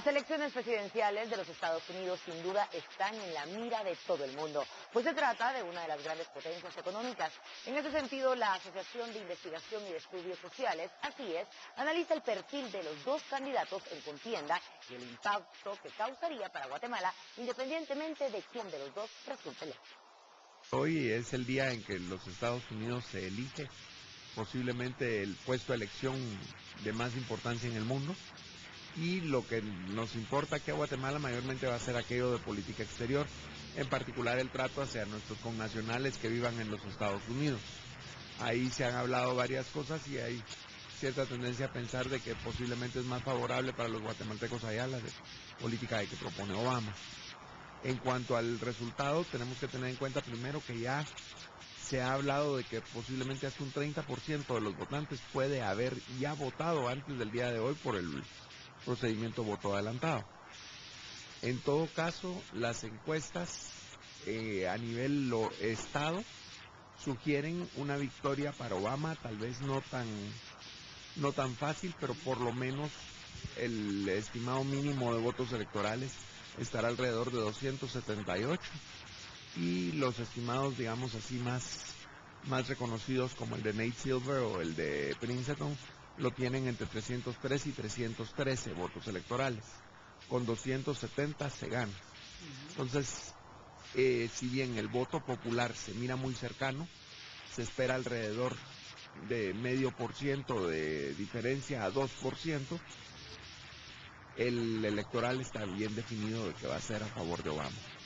elecciones presidenciales de los Estados Unidos sin duda están en la mira de todo el mundo, pues se trata de una de las grandes potencias económicas. En ese sentido, la Asociación de Investigación y de Estudios Sociales, así es, analiza el perfil de los dos candidatos en contienda y el impacto que causaría para Guatemala, independientemente de quién de los dos resulte electo. Hoy es el día en que los Estados Unidos se elige posiblemente el puesto de elección de más importancia en el mundo. Y lo que nos importa aquí a Guatemala mayormente va a ser aquello de política exterior, en particular el trato hacia nuestros connacionales que vivan en los Estados Unidos. Ahí se han hablado varias cosas y hay cierta tendencia a pensar de que posiblemente es más favorable para los guatemaltecos allá la de política que propone Obama. En cuanto al resultado, tenemos que tener en cuenta primero que ya se ha hablado de que posiblemente hasta un 30% de los votantes puede haber ya votado antes del día de hoy por el procedimiento voto adelantado. En todo caso, las encuestas a nivel estado sugieren una victoria para Obama, tal vez no tan fácil, pero por lo menos el estimado mínimo de votos electorales estará alrededor de 278 y los estimados, digamos así, más reconocidos como el de Nate Silver o el de Princeton lo tienen entre 303 y 313 votos electorales. Con 270 se gana. Entonces, si bien el voto popular se mira muy cercano, se espera alrededor de 0,5% de diferencia a 2%, el electoral está bien definido de que va a ser a favor de Obama.